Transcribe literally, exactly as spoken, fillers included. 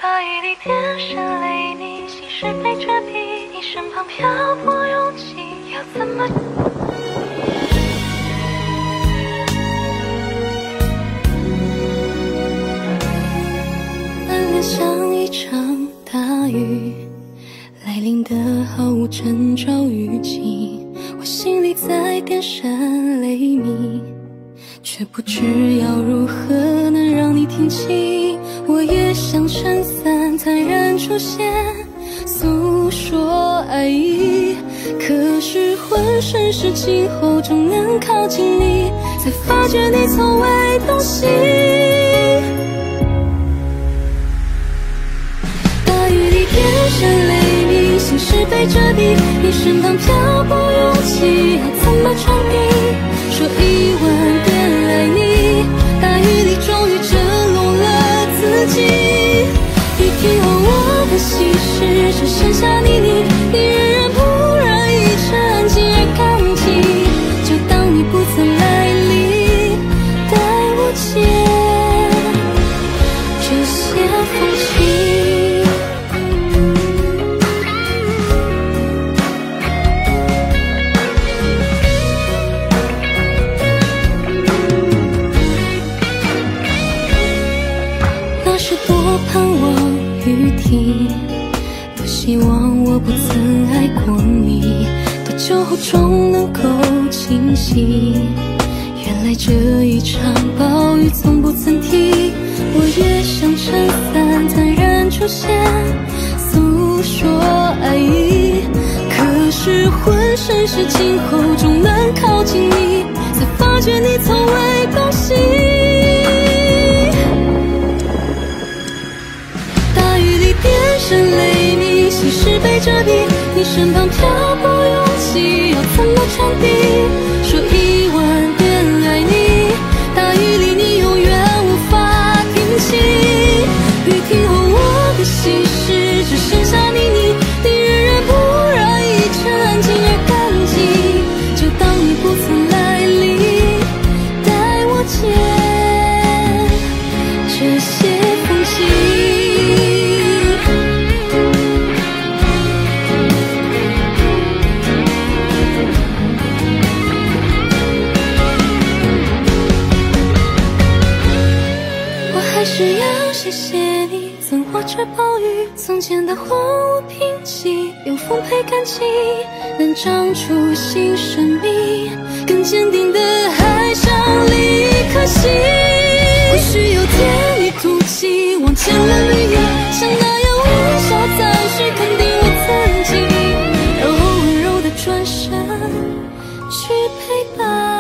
大雨里变成泪泥，心事被遮蔽，你身旁漂泊勇气，要怎么？暗恋像一场大雨，来临的毫无征兆预警，我心里在电闪雷鸣，却不知要如何能让你听清。我也像撑伞坦然出现，诉说爱意，可是浑身是惊后终能靠近你，才发觉你从未动心。大雨里变成泪泥，心事被遮蔽，你身旁漂泊勇气，要怎么传递？说一万遍爱你，大雨里终于折落了自己。雨停后我的心事只剩下你你，你仍然不染一尘安静而干净，就当你不曾来临，带我见这些风景。盼望雨停，多希望我不曾爱过你，多久后终能够清醒，原来这一场暴雨从不曾停。我也像撑伞坦然出现，诉说爱意，可是浑身是惊后终能靠近你，才发觉你从未动心。变成泪泥，心事被遮蔽，你身旁漂泊勇气，要怎么传递？说一万遍爱你，大雨里你永远无法听清。雨停后我的心事只剩下你你，你仍然不染一尘安静而干净，就当你不曾来临，带我见这些风景。还是要谢谢你，曾握着暴雨，从前的荒芜平静，有风陪感情，能长出新生命，更坚定的还想另一颗心。或许有天你哭泣，望见了绿叶，像那样微笑，暂时肯定我曾经，然后温柔的转身去陪伴。